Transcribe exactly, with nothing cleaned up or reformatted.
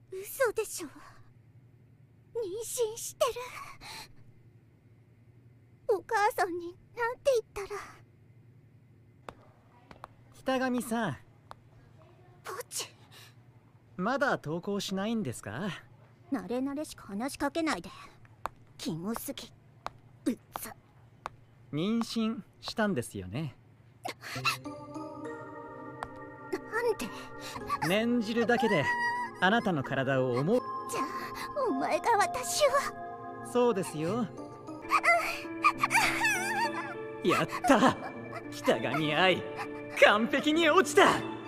嘘でしょ。妊娠してる。お母さんになんて言ったら。 北上さん、 ポチ、 まだ登校しないんですか？ 慣れ慣れしく話しかけないで。キモすぎ。うっざ。 妊娠したんですよね。 なんで？ 念じるだけであなたの体を思う。 じゃあお前が私を。 そうですよ。やった、北上愛完璧に落ちた。